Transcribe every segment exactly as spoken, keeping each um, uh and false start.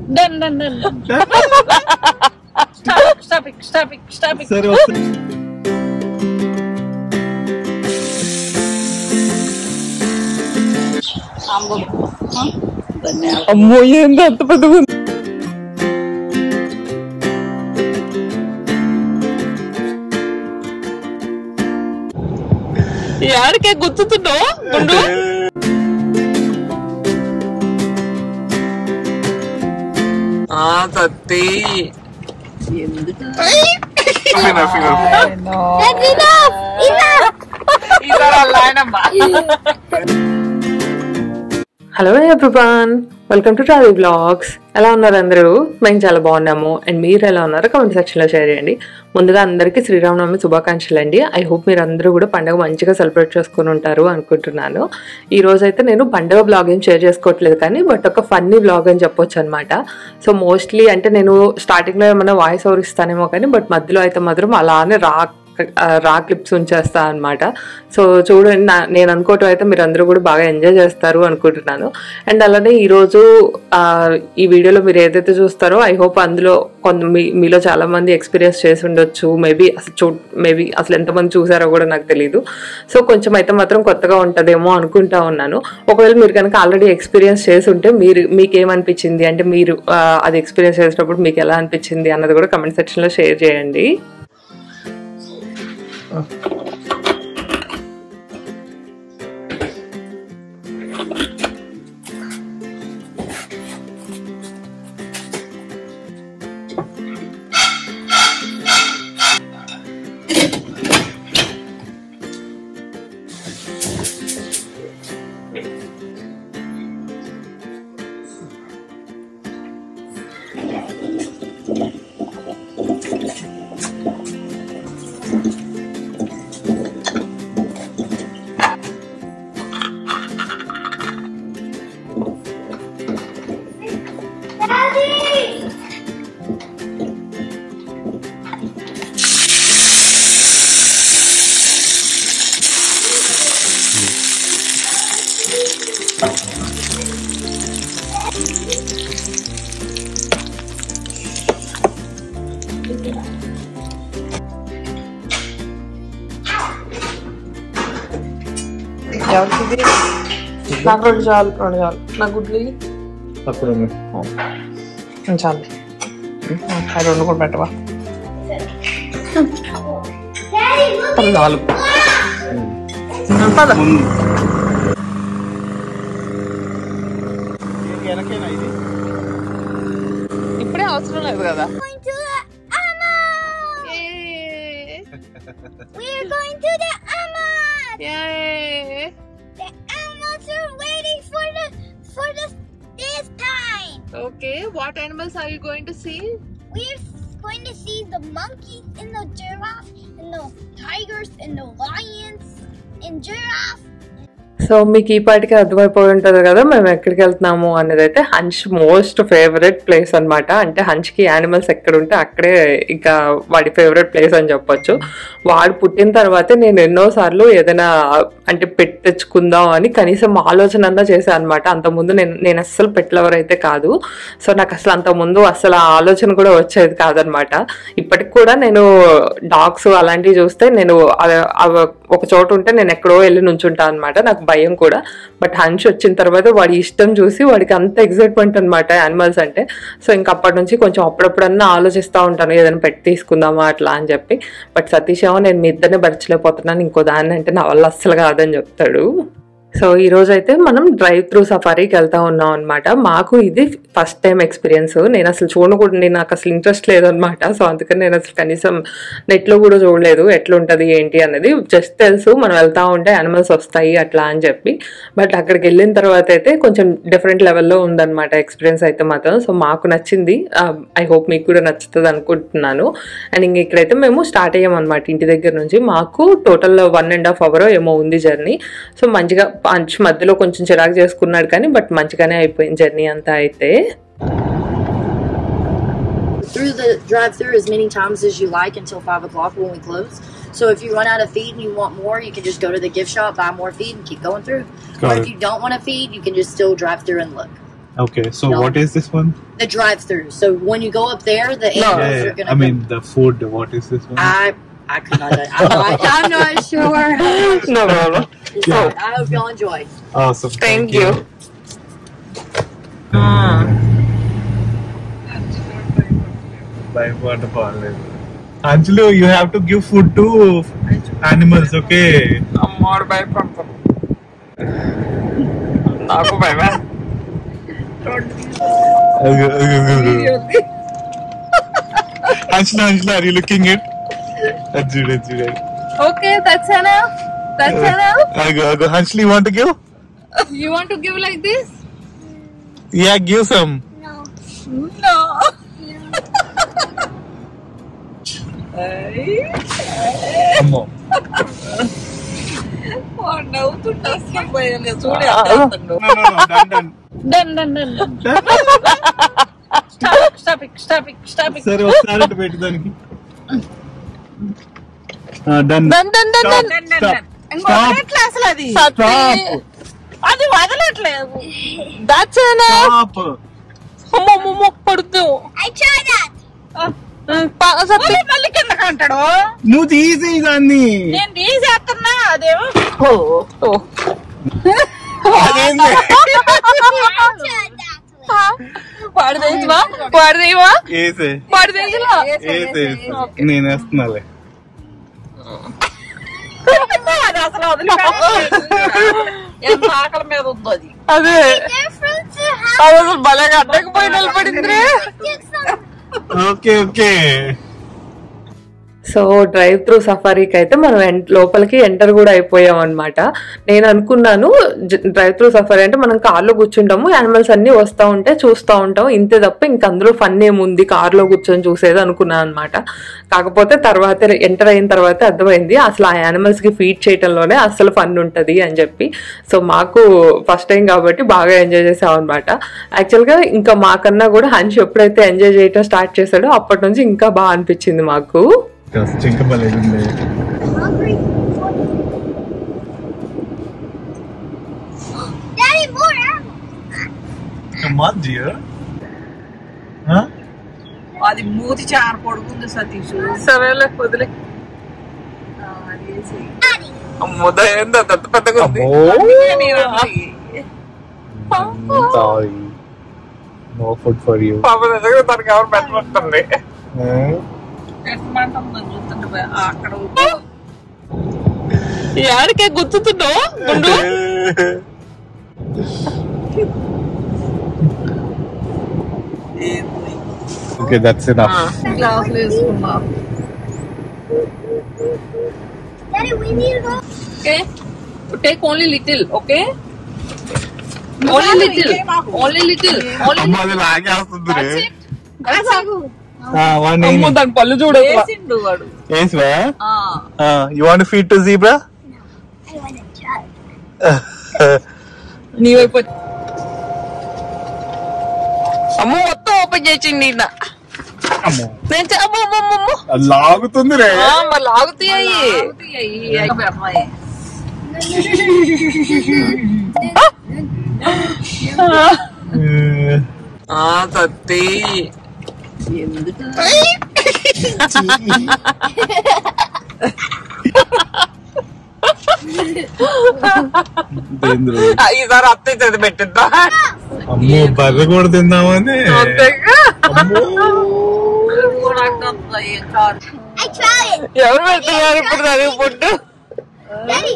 Done, done, done. Stop it, stop it, stop it, stop it. Sir, అమ్మో ఏంది అంత పెద్దగా ఉంది. యాడికే గుర్తుతున్నావు గుండు? సత్తి hello everyone, welcome to travel blogs. ఎలా ఉన్నారు అందరూ? మేము చాలా బాగున్నాము. అండ్ మీరు ఎలా ఉన్నారో కామెంట్ సెక్షన్లో షేర్ చేయండి. ముందుగా అందరికీ శ్రీరామనవమి శుభాకాంక్షలు అండి. ఐ హోప్ మీరు అందరూ కూడా పండుగ మంచిగా సెలబ్రేట్ చేసుకుని ఉంటారు అనుకుంటున్నాను. ఈ రోజు అయితే నేను పండుగ బ్లాగ్ ఏం షేర్ చేసుకోవట్లేదు, కానీ బట్ ఒక ఫన్నీ బ్లాగ్ అని చెప్పొచ్చు అనమాట. సో మోస్ట్లీ అంటే నేను స్టార్టింగ్లో ఏమైనా వాయిస్ ఓవర్ ఇస్తానేమో కానీ బట్ మధ్యలో అయితే మాత్రం అలానే రా రా క్లిప్స్ ఉంచేస్తా అనమాట. సో చూడండి, నా నేను అనుకోవటం అయితే మీరు అందరూ కూడా బాగా ఎంజాయ్ చేస్తారు అనుకుంటున్నాను. అండ్ అలానే ఈరోజు ఈ వీడియోలో మీరు ఏదైతే చూస్తారో ఐ హోప్ అందులో కొంత మీ మీలో చాలా మంది ఎక్స్పీరియన్స్ చేసి ఉండొచ్చు. మేబీ అసలు చూ మేబీ అసలు ఎంతమంది చూసారో కూడా నాకు తెలియదు. సో కొంచెం అయితే మాత్రం కొత్తగా ఉంటుందేమో అనుకుంటా ఉన్నాను. ఒకవేళ మీరు కనుక ఆల్రెడీ ఎక్స్పీరియన్స్ చేసి ఉంటే మీరు మీకేమనిపించింది, అంటే మీరు అది ఎక్స్పీరియన్స్ చేసినప్పుడు మీకు ఎలా అనిపించింది అన్నది కూడా కమెంట్ సెక్షన్లో షేర్ చేయండి. నాకు రెండు చాలు రెండు చాలు నాకు గుడ్లు చాలు. అది రెండు కూడా పెట్టవా? నాలుగు ఇప్పుడే అవసరం లేదు కదా. Okay, what animals are you going to see? We're going to see the monkeys and the giraffe and the tigers and the lions and giraffe. So మీకు ఈ పాటికి అర్థమైపోయి ఉంటుంది కదా మేము ఎక్కడికి వెళ్తున్నాము అనేది. అయితే హంచ్ మోస్ట్ ఫేవరెట్ ప్లేస్ అనమాట. అంటే హంచ్కి యానిమల్స్ ఎక్కడ ఉంటే అక్కడే ఇంకా వాడి ఫేవరెట్ ప్లేస్ అని చెప్పొచ్చు. వాడు పుట్టిన తర్వాతే నేను ఎన్నోసార్లు ఏదైనా అంటే పెట్టి తెచ్చుకుందాం అని కనీసం ఆలోచన అన్నా చేశాను అనమాట. అంతకుముందు నేను నేను అస్సలు పెట్ లవర్ అయితే కాదు. సో నాకు అసలు అంతకుముందు అసలు ఆ ఆలోచన కూడా వచ్చేది కాదనమాట. ఇప్పటికి కూడా నేను డాగ్స్ అలాంటివి చూస్తే నేను ఒక చోట ఉంటే నేను ఎక్కడో వెళ్ళి నుంచుంటాను అనమాట. నాకు భయం కూడా. బట్ హంచ్ వచ్చిన తర్వాత వాడి ఇష్టం చూసి వాడికి అంత ఎక్సైట్మెంట్ అనమాట యానిమల్స్ అంటే. సో ఇంకా అప్పటి నుంచి కొంచెం అప్పుడప్పుడన్నా ఆలోచిస్తూ ఉంటాను ఏదైనా పెట్టి తీసుకుందామా అట్లా అని చెప్పి. బట్ సతీష్ ఏమో నేను మీ ఇద్దరిని భరించలేకపోతున్నాను, ఇంకో దాన్ని అంటే నా వల్ల అస్సలు కాదని చెప్తాడు. సో ఈరోజు అయితే మనం డ్రైవ్ త్రూ సఫారీకి వెళ్తా ఉన్నాం అనమాట. మాకు ఇది ఫస్ట్ టైం ఎక్స్పీరియన్స్. నేను అసలు చూడకూడదు, నాకు అసలు ఇంట్రెస్ట్ లేదనమాట. సో అందుకని నేను అసలు కనీసం నెట్లో కూడా చూడలేదు ఎట్లుంటుంది ఏంటి అనేది. జస్ట్ తెలుసు మనం వెళ్తా ఉంటే యానిమల్స్ వస్తాయి అట్లా అని చెప్పి. బట్ అక్కడికి వెళ్ళిన తర్వాత అయితే కొంచెం డిఫరెంట్ లెవెల్లో ఉందన్నమాట ఎక్స్పీరియన్స్ అయితే మాత్రం. సో మాకు నచ్చింది. ఐ హోప్ మీకు కూడా నచ్చుతుంది అనుకుంటున్నాను. అండ్ ఇంక ఇక్కడైతే మేము స్టార్ట్ అయ్యామన్నమాట ఇంటి దగ్గర నుంచి. మాకు total one and half hour ఏమో ఉంది జర్నీ. సో మంచిగా పంచ్ మధ్యలో కొంచెం చిరాకు చేసుకున్నాడు కానీ బట్ మంచిగానే అయిపోయింది జర్నీ అంతా అయితే. Through the drive-through as many times as you like until five o'clock when we close. So if you run out of feed and you want more, you can just go to the gift shop, buy more feed, and keep going through. Got or it. If you don't want to feed, you can just still drive through and look. Okay, so No. what is this one? The drive-through. So when you go up there, the Yeah, animals yeah, are gonna. I mean the food. What is this one? I I could not. I'm not, I'm not sure. No problem. So, I hope y'all enjoy. Awesome. Thank you. Ah. Bye waterfall. Anjali, you have to give food to animals, okay? అమ్మోడు భయపడతాం నాకు భయమే Anjali, Anjali, are you looking at? Ajud, Ajud. Okay, that's enough. That's enough. Ago, ago. Anjali, you want to give? You want to give like this? Yeah, give some. No. No. Ammo. నవ్వుతుంటా చూడే No, no, no. Done, done. Done done done stop stop stop stop సరే ఒకసారి అటు పెట్టు దానికి. Done done done done Stop, done stop, ఇంకొక class లో అది Stop. అది వదలట్లేదు దట్స్ Stop. అమ్మమ్మ పడుతూ I tried that. సత్తి మళ్ళీ కిందకి అంటాడు నువ్వు తీసేయి దాన్ని. నేను తీసేస్తున్నా అదేమో అదేంది? I tried that. వాడు తెలుసువా వాడు తెలియవా వేసే వాడు తెలుసులా వేసే నేను వేస్తున్నాలే. అది అసలు వదిలిపెట్టలేదు. ఎంత ఆకలి మీద ఉందో అది అదే They're from the house. అది అసలు భలేగా అడ్డకపోయి నిలబడింది. Get some. Okay okay. So drive through సఫారీకి అయితే మనం ఎన్- లోపలికి ఎంటర్ కూడా అయిపోయాం అనమాట. నేను అనుకున్నాను డ్రైవ్ త్రూ సఫారీ అంటే మనం కార్లో కూర్చుంటాము, యానిమల్స్ అన్ని వస్తూ ఉంటే చూస్తూ ఉంటాం, ఇంతే తప్ప ఇంక అందులో ఫన్ ఏముంది కార్లో కూర్చొని చూసేది అనుకున్నాను అనమాట. కాకపోతే తర్వాత ఎంటర్ అయిన తర్వాత అర్థమైంది అసలు ఆ యానిమల్స్ కి ఫీడ్ చేయడంలోనే అసలు ఫన్ ఉంటుంది అని చెప్పి. సో మాకు ఫస్ట్ టైం కాబట్టి బాగా ఎంజాయ్ చేసాం అనమాట. యాక్చువల్గా ఇంకా మాకన్నా కూడా హన్ష్ ఎప్పుడైతే ఎంజాయ్ చేయటం స్టార్ట్ చేశాడో అప్పటి నుంచి ఇంకా బాగా అనిపించింది మాకు. జింక బలేగుంది. Hungry. Daddy, more ammo. Jio అది మూతి చార పడుకుంది సతీష్ సరేలే వదిలే. అమ్మోదా ఏందో పెద్ద పెద్దగా ఉంది. No food for you. పాప దగ్గర తనకి ఎవరు పెట్టమంటుంది. చూస్తుంటే అక్కడ యాడికే గుర్తుతున్నావు గుండు? Okay that's enough. గ్లాసులు వేసుకున్నారు. Daddy, we need to go. Okay take only little okay only little only little only అమ్మ అది లాగేస్తుంది రే. అమ్మో దాని పళ్ళు చూడు. వేసిండు వాడు ఏస్వా ఆ. You want to feed to zebra? I want to try. నీ వైపు అమ్మో మొత్తం ఓపెన్ చేసింది ఈయన. అమ్మో నేను చ- అమ్మో అమ్మో అమ్మో, అమ్మో. అది లాగుతుంది రే. ఆ, మరి లాగుతాయి. అమ్మాయి ఆ సత్తి ఎందుకు దేంద్రు. ఆ, ఈసారి అత్తే చేతి పెట్టిద్దా. అమ్మో బర్రె కూడా తిందామని. అంతేగా. అమ్మో. I tried it. ఎవరు పెడుతున్నారు ఇప్పుడు చదివి పుట్టు? Daddy.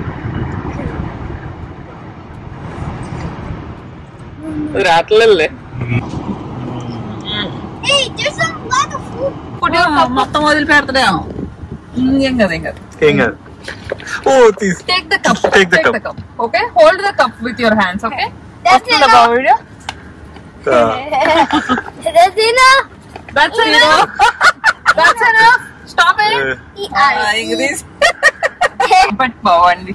రాట్లే. Hey, there's a lot of food. మొత్తం వదిలి పెడతాడేమో ఏం కదా ఏం కదా ఏం కాదు. ఓ తీసు. Take the cup Take the take the cup. Cup okay hold the cup with your hands okay That's enough. Video That's enough. That's enough that's enough stop it Eat ice. English but బాగుంది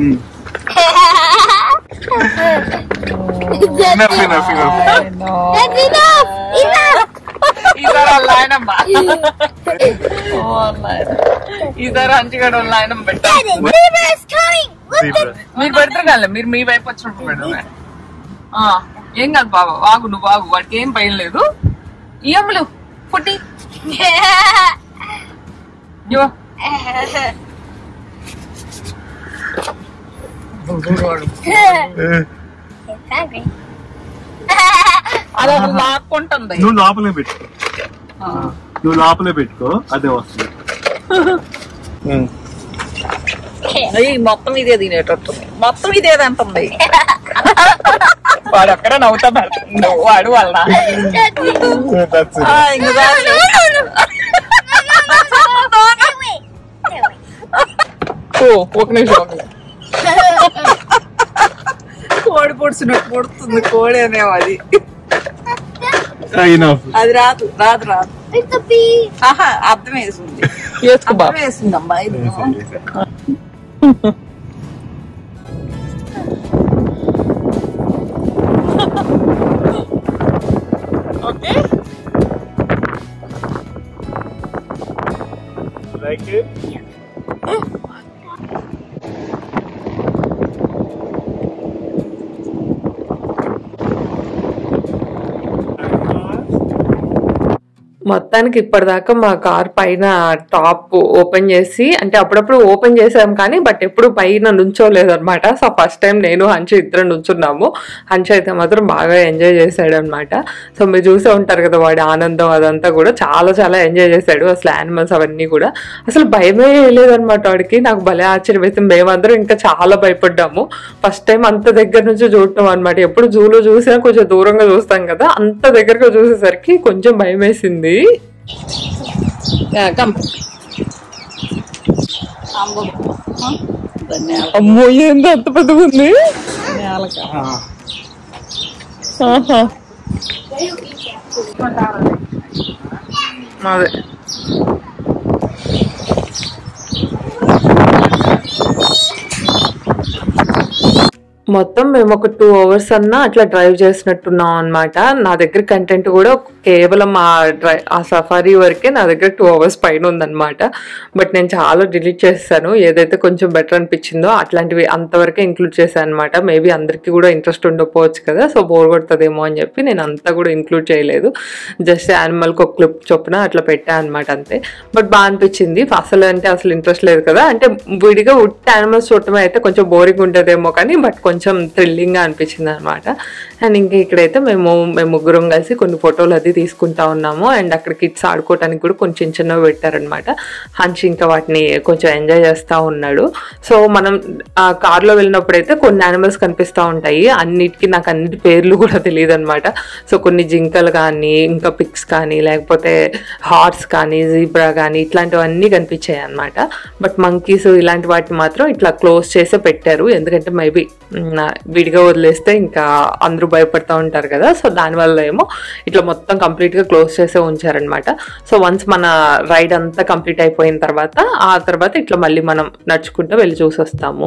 Enough, enough, enough. That's enough. Enough. ఈసారి వాళ్ళ ఆయనమ్మా ఈసారి అంచిగడ వాళ్ళ ఆయనమ్మ పెట్టారు Daddy, zebra is coming. Look Zebra. at. మీరు పెడతారు కదా మీరు మీ వైపు వచ్చినప్పుడు పెడతారు ఏం కాదు బాబా, వాగు నువ్వు వాగు, వాడికి ఏం భయం లేదు. ఇయ్యమ్మలు పుట్టి అలా లాక్కుంటుంది. నువ్వు లోపలే పెట్టుకో, నువ్వు లోపలే పెట్టుకో, అదే వస్తుంది. మొత్తం ఇదే తినేటట్టుంది, మొత్తం ఇదే అంటుంది. వాడు అక్కడ నవ్వుతా పెడుతుంది వాడు వాళ్ళ. ఒక నిమిషం, కోడి పొడిచినట్టు పొడుతుంది కోడి అనేవి. అది అది రాదు రాదు రాదు. ఆహా అర్థం వేసింది, అర్థం వేసింది అమ్మా. ఇది ఓకే లైక్ మొత్తానికి ఇప్పటిదాకా మా కార్ పైన టాప్ ఓపెన్ చేసి, అంటే అప్పుడప్పుడు ఓపెన్ చేసాం కానీ బట్ ఎప్పుడు పైన నుంచోలేదన్నమాట. సో ఫస్ట్ టైం నేను హంచు ఇద్దరు నుంచున్నాము. హంచు అయితే మాత్రం బాగా ఎంజాయ్ చేశాడు అనమాట. సో మీరు చూసే ఉంటారు కదా వాడి ఆనందం అదంతా కూడా, చాలా చాలా ఎంజాయ్ చేశాడు. అసలు యానిమల్స్ అవన్నీ కూడా అసలు భయమే లేదనమాట వాడికి. నాకు భలే ఆశ్చర్యం వేసింది. మేమందరం ఇంకా చాలా భయపడ్డాము. ఫస్ట్ టైం అంత దగ్గర నుంచి చూడటం అనమాట. ఎప్పుడు జూలో చూసినా కొంచెం దూరంగా చూస్తాం కదా, అంత దగ్గరగా చూసేసరికి కొంచెం భయం వేసింది. అమ్మో ఏంది అంత పెద్దగా ఉంది. అదే మొత్తం మేము ఒక టూ అవర్స్ అన్నా అట్లా డ్రైవ్ చేసినట్టున్నాం అనమాట. నా దగ్గర కంటెంట్ కూడా కేవలం ఆ డ్రై ఆ సఫారీ వరకే నా దగ్గర టూ అవర్స్ పైన ఉందన్నమాట. బట్ నేను చాలా డిలీట్ చేస్తాను. ఏదైతే కొంచెం బెటర్ అనిపించిందో అట్లాంటివి అంతవరకే ఇంక్లూడ్ చేశాను అనమాట. మేబీ అందరికీ కూడా ఇంట్రెస్ట్ ఉండకపోవచ్చు కదా, సో బోర్ కొడుతుందేమో అని చెప్పి నేను అంతా కూడా ఇంక్లూడ్ చేయలేదు. జస్ట్ యానిమల్కి ఒక క్లిప్ చొప్పున అట్లా పెట్టాను అనమాట అంతే. బట్ బాగా అనిపించింది. అసలు అంటే అసలు ఇంట్రెస్ట్ లేదు కదా, అంటే విడిగా ఉట్టి యానిమల్స్ చూడటమే అయితే కొంచెం బోరింగ్ ఉంటుందేమో కానీ బట్ కొంచెం థ్రిల్లింగ్గా అనిపించింది అనమాట. అండ్ ఇంకా ఇక్కడైతే మేము మేము ముగ్గురం కలిసి కొన్ని ఫోటోలు అది తీసుకుంటా ఉన్నాము. అండ్ అక్కడ కిడ్స్ ఆడుకోవడానికి కూడా కొంచెం చిన్న చిన్నవి పెట్టారనమాట. హంచ్ ఇంకా వాటిని కొంచెం ఎంజాయ్ చేస్తూ ఉన్నాడు. సో మనం ఆ కార్లో వెళ్ళినప్పుడైతే కొన్ని యానిమల్స్ కనిపిస్తూ ఉంటాయి. అన్నిటికీ నాకు అన్నిటి పేర్లు కూడా తెలియదు అనమాట. సో కొన్ని జింకలు కానీ, ఇంకా పిక్స్ కానీ, లేకపోతే హార్స్ కానీ, జీబ్రా కానీ ఇట్లాంటివన్నీ కనిపించాయి అనమాట. బట్ మంకీస్ ఇలాంటి వాటిని మాత్రం ఇట్లా క్లోజ్ చేసే పెట్టారు. ఎందుకంటే మేబీ విడిగా వదిలేస్తే ఇంకా అందరూ భయపడతా ఉంటారు కదా, సో దానివల్ల ఏమో ఇట్లా మొత్తం కంప్లీట్గా క్లోజ్ చేసే ఉంచారనమాట. సో వన్స్ మన రైడ్ అంతా కంప్లీట్ అయిపోయిన తర్వాత ఆ తర్వాత ఇట్లా మళ్ళీ మనం నడుచుకుంటూ వెళ్ళి చూసి వస్తాము.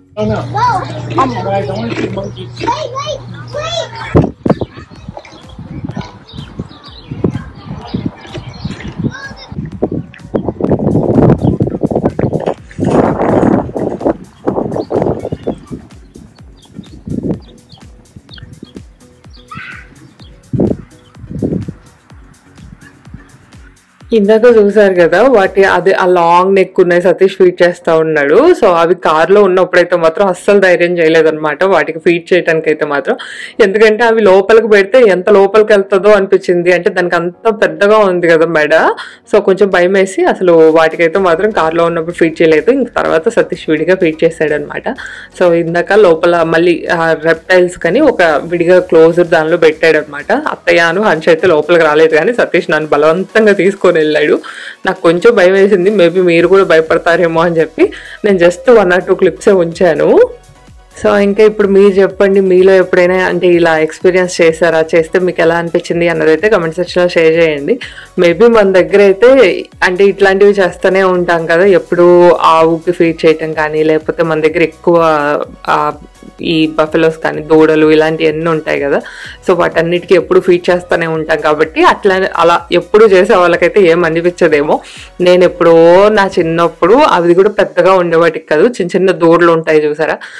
ఇందాక చూసారు కదా వాటి అది ఆ లాంగ్ నెక్ ఉన్నాయి, సతీష్ ఫీడ్ చేస్తా ఉన్నాడు. సో అవి కార్లో ఉన్నప్పుడైతే మాత్రం అస్సలు ధైర్యం చేయలేదన్నమాట వాటికి ఫీడ్ చేయడానికి అయితే మాత్రం. ఎందుకంటే అవి లోపలికి పెడితే ఎంత లోపలికి వెళ్తుందో అనిపించింది. అంటే దానికి అంత పెద్దగా ఉంది కదా మెడ, సో కొంచెం భయం వేసి అసలు వాటికైతే మాత్రం కార్లో ఉన్నప్పుడు ఫీడ్ చేయలేదు. ఇంక తర్వాత సతీష్ విడిగా ఫీడ్ చేశాడు అనమాట. సో ఇందాక లోపల మళ్ళీ రెప్టైల్స్ కానీ ఒక విడిగా క్లోజర్ దానిలో పెట్టాడు అనమాట. అత్తయ్యను హంచ్ అయితే లోపలికి రాలేదు కానీ సతీష్ నన్ను బలవంతంగా తీసుకొని వెళ్ళాడు. నాకు కొంచెం భయం వేసింది, మేబీ మీరు కూడా భయపడతారేమో అని చెప్పి నేను జస్ట్ వన్ ఆర్ టూ క్లిప్సే ఉంచాను. సో ఇంకా ఇప్పుడు మీరు చెప్పండి, మీలో ఎప్పుడైనా అంటే ఇలా ఎక్స్పీరియన్స్ చేశారా, చేస్తే మీకు ఎలా అనిపించింది అన్నది అయితే కమెంట్ సెక్షన్లో షేర్ చేయండి. మేబీ మన దగ్గర అయితే అంటే ఇట్లాంటివి చేస్తూనే ఉంటాం కదా, ఎప్పుడు ఆవుకి ఫీడ్ చేయటం కానీ, లేకపోతే మన దగ్గర ఎక్కువ ఈ బఫెలోస్ కానీ, దూడలు ఇలాంటివన్నీ ఉంటాయి కదా, సో వాటన్నిటికీ ఎప్పుడు ఫీడ్ చేస్తూనే ఉంటాం కాబట్టి అట్లా అలా ఎప్పుడు చేసే వాళ్ళకైతే ఏం అనిపించదేమో. నేను ఎప్పుడో నా చిన్నప్పుడు అవి కూడా పెద్దగా ఉండేవాటికి కాదు, చిన్న చిన్న దూడలు ఉంటాయి చూసారా, వాటి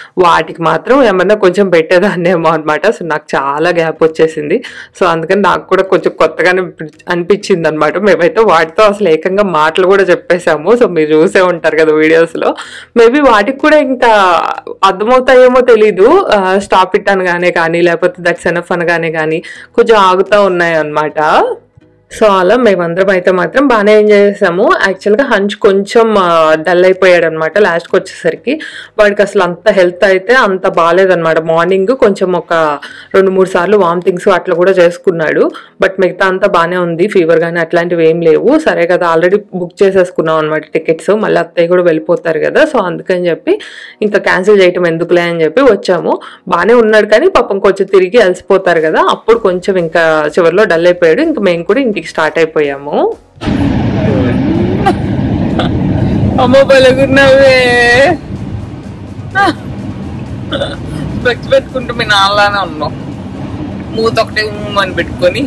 వాటికి మాత్రం ఏమన్నా కొంచెం పెట్టేదాన్నేమో అనమాట. సో నాకు చాలా గ్యాప్ వచ్చేసింది. సో అందుకని నాకు కూడా కొంచెం కొత్తగానే అనిపించింది అనమాట. మేమైతే వాటితో అసలు ఏకంగా మాటలు కూడా చెప్పేసాము. సో మీరు చూసే ఉంటారు కదా వీడియోస్లో. మేబీ వాటికి కూడా ఇంకా అర్థమవుతాయేమో తెలీదు, స్టాప్ ఇట్ అనగానే కానీ లేకపోతే దట్స్ ఎనఫ్ అనగానే కానీ కొంచెం ఆగుతూ ఉన్నాయి అనమాట. సో అలా మేమందరం అయితే మాత్రం బాగానే ఎంజాయ్ చేసాము. యాక్చువల్గా హంచ్ కొంచెం డల్ అయిపోయాడు అనమాట లాస్ట్కి వచ్చేసరికి. వాడికి అసలు అంత హెల్త్ అయితే అంత బాగాలేదనమాట. మార్నింగ్ కొంచెం ఒక రెండు మూడు సార్లు వామిటింగ్స్ అట్లా కూడా చేసుకున్నాడు. బట్ మిగతా అంతా బాగానే ఉంది, ఫీవర్ కానీ అట్లాంటివి ఏం లేవు. సరే కదా ఆల్రెడీ బుక్ చేసేసుకున్నాం అనమాట టికెట్స్, మళ్ళీ అత్తయ్య కూడా వెళ్ళిపోతారు కదా. సో అందుకని చెప్పి ఇంకా క్యాన్సిల్ చేయటం ఎందుకులే అని చెప్పి వచ్చాము. బాగానే ఉన్నాడు కానీ పాపం కొంచెం తిరిగి అలసిపోతారు కదా, అప్పుడు కొంచెం ఇంకా చివరిలో డల్ అయిపోయాడు. ఇంకా మేము కూడా ఇంటికి స్టార్ట్ అయిపోయాము. అమ్మ బలగున్నావే, స్పెక్స్ పెట్టుకుంటూ మీ నాన్నలానే ఉన్నావు. మూత ఒకటే అని పెట్టుకొని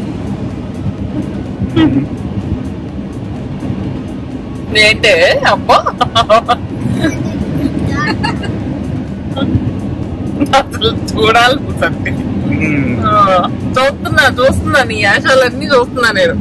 ఏంటే అబ్బా అసలు చూడాలి కూర్చొని చూస్తున్నా చూస్తున్నా నీ యాశాలన్నీ చూస్తున్నా నేను.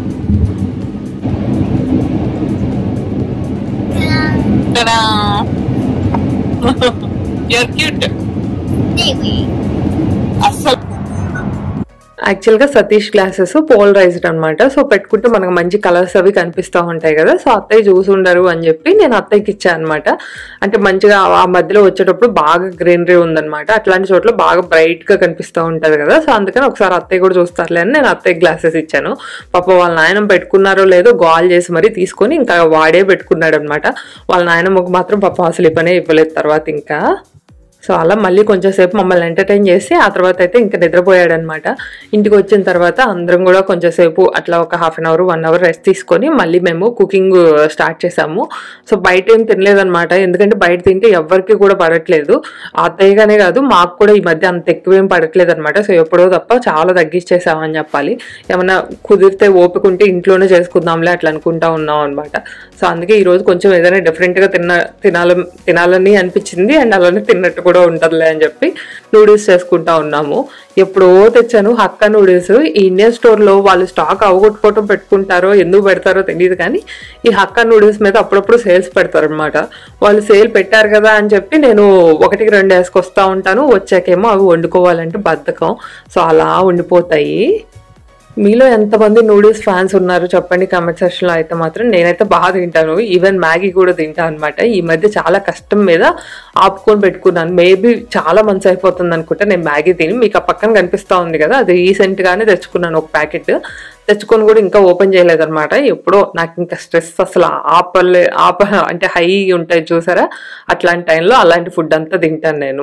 అస్సలు యాక్చువల్గా సతీష్ గ్లాసెస్ పోలరైజ్డ్ అనమాట. సో పెట్టుకుంటే మనకు మంచి కలర్స్ అవి కనిపిస్తూ ఉంటాయి కదా. సో అత్తయ్య చూసి ఉండరు అని చెప్పి నేను అత్తయ్యకి ఇచ్చాను అనమాట. అంటే మంచిగా ఆ మధ్యలో వచ్చేటప్పుడు బాగా గ్రీనరీ ఉందనమాట, అట్లాంటి చోట్ల బాగా బ్రైట్ గా కనిపిస్తూ ఉంటది కదా. సో అందుకని ఒకసారి అత్తయ్య కూడా చూస్తారులే అని నేను అత్తయ్య గ్లాసెస్ ఇచ్చాను. పాప వాళ్ళ నాయనం పెట్టుకున్నారో లేదో గాల్ చేసి మరీ తీసుకొని ఇంకా వాడే పెట్టుకున్నాడు అనమాట. వాళ్ళ నాయనమ్మకు మాత్రం పాప అసలు ఇవ్వనే ఇవ్వలేదు తర్వాత ఇంకా. సో అలా మళ్ళీ కొంచెం సేపు మమ్మల్ని ఎంటర్టైన్ చేసి ఆ తర్వాత అయితే ఇంకా నిద్రపోయాడు అనమాట. ఇంటికి వచ్చిన తర్వాత అందరం కూడా కొంచెం సేపు అట్లా ఒక half an hour one hour rest తీసుకొని మళ్ళీ మేము కుకింగ్ స్టార్ట్ చేసాము. సో బయట ఏం తినలేదనమాట, ఎందుకంటే బయట తింటే ఎవరికి కూడా పడట్లేదు. అత్తయ్యగానే కాదు మాకు కూడా ఈ మధ్య అంత ఎక్కువేం పడట్లేదు అనమాట. సో ఎప్పుడో తప్ప చాలా తగ్గించేసామని చెప్పాలి. ఏమన్నా కుదిరితే ఓపికంటే ఇంట్లోనే చేసుకుందాంలే అట్లా అనుకుంటా ఉన్నాం అనమాట. సో అందుకే ఈరోజు కొంచెం ఏదైనా డిఫరెంట్గా తిన్న తినాల తినాలని అనిపించింది, అండ్ అలానే తిన్నట్టు కూడా ఉంటుందిలే అని చెప్పి నూడిల్స్ చేసుకుంటా ఉన్నాము. ఎప్పుడో తెచ్చాను హక్కా నూడిల్స్. ఈ ఇండియన్ స్టోర్ లో వాళ్ళు స్టాక్ అవగొట్టుకోవటం పెట్టుకుంటారో ఎందుకు పెడతారో తెలియదు కానీ ఈ హక్కా నూడిల్స్ మీద అప్పుడప్పుడు సేల్స్ పెడతారు అనమాట. వాళ్ళు సేల్ పెట్టారు కదా అని చెప్పి నేను ఒకటికి రెండు వేసుకొస్తా ఉంటాను, వచ్చాకేమో అవి వండుకోవాలంటే బద్ధకం. సో అలా ఉండిపోతాయి. మీలో ఎంతమంది నూడిల్స్ ఫ్యాన్స్ ఉన్నారు చెప్పండి కామెంట్ సెక్షన్లో. అయితే మాత్రం నేనైతే బాగా తింటాను, ఈవెన్ మ్యాగీ కూడా తింటాను అనమాట. ఈ మధ్య చాలా కష్టం మీద ఆపుకొని పెట్టుకున్నాను. మేబీ చాలా మంత్స్ అయిపోతుంది అనుకుంటా నేను మ్యాగీ తిని. మీకు ఆ పక్కన కనిపిస్తూ ఉంది కదా, అది రీసెంట్గానే తెచ్చుకున్నాను ఒక ప్యాకెట్. తెచ్చుకొని కూడా ఇంకా ఓపెన్ చేయలేదన్నమాట. ఎప్పుడో నాకు ఇంకా స్ట్రెస్ అసలు ఆపలే ఆప అంటే హై ఉంటాయి చూసారా, అట్లాంటి టైంలో అలాంటి ఫుడ్ అంతా తింటాను నేను.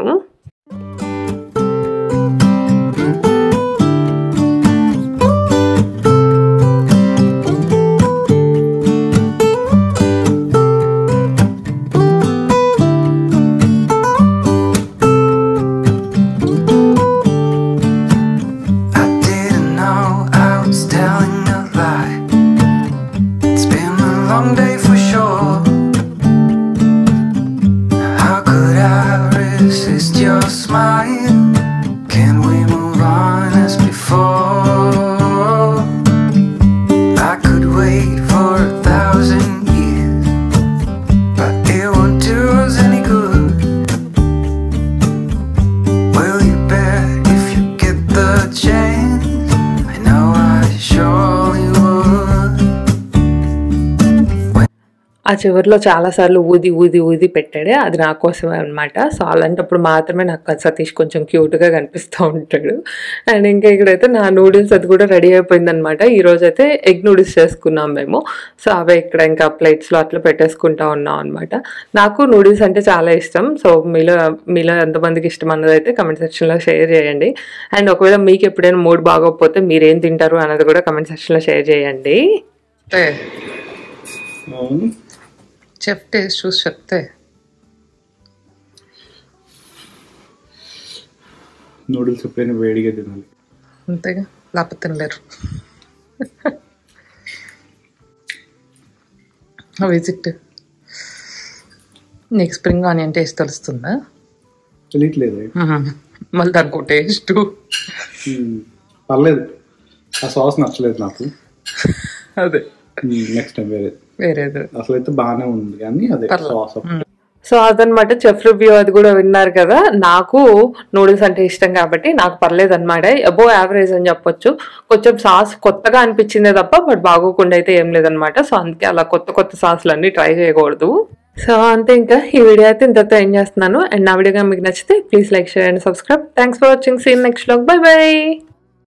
ఆ చివరిలో చాలాసార్లు ఊది ఊది ఊది పెట్టాడే, అది నా కోసమే అనమాట. సో అలాంటప్పుడు మాత్రమే నాకు సతీష్ కొంచెం క్యూట్గా కనిపిస్తూ ఉంటాడు. అండ్ ఇంకా ఇక్కడైతే నా నూడిల్స్ అది కూడా రెడీ అయిపోయిందనమాట. ఈరోజు అయితే ఎగ్ నూడిల్స్ చేసుకున్నాం మేము. సో అవే ఇక్కడ ఇంకా ప్లేట్స్లో అట్లా పెట్టేసుకుంటా ఉన్నాం అనమాట. నాకు నూడిల్స్ అంటే చాలా ఇష్టం. సో మీలో మీలో ఎంతమందికి ఇష్టం అన్నది అయితే కమెంట్ సెక్షన్లో షేర్ చేయండి. అండ్ ఒకవేళ మీకు ఎప్పుడైనా మూడ్ బాగోకపోతే మీరేం తింటారు అన్నది కూడా కమెంట్ సెక్షన్లో షేర్ చేయండి. చెఫ్ టేస్ట్ చూసి చెప్తే నూడిల్స్ ఎప్పుడైనా వేడిగా తినాలి, అంతేగా, లేకపోతే తినలేరు. విజిట్ నీకు స్ప్రింగ్ ఆనియన్ టేస్ట్ తెలుస్తుందా? తెలియట్లేదు. మళ్ళీ దానికి టేస్ట్ పర్లేదు, ఆ సాస్ నచ్చలేదు నాకు. అదే నెక్స్ట్ టైం వేరే వేరేది అసలు అయితే బాగానే ఉంది కానీ అదే సాస్. సో అదనమాట చెఫ్ రివ్యూ, అది కూడా విన్నారు కదా. నాకు నూడిల్స్ అంటే ఇష్టం కాబట్టి నాకు పర్లేదు అనమాట, అబోవ్ యావరేజ్ అని చెప్పొచ్చు. కొంచెం సాస్ కొత్తగా అనిపించిందే తప్ప బట్ బాగోకుండా అయితే ఏం లేదనమాట. సో అందుకే అలా కొత్త కొత్త సాస్లు అన్ని ట్రై చేయకూడదు. సో అంతే, ఇంకా ఈ వీడియో అయితే ఇంతతో ఏం చేస్తున్నాను. అండ్ నా వీడియోగా మీకు నచ్చితే please like, share and subscribe. Thanks for watching. See you next vlog. Bye by.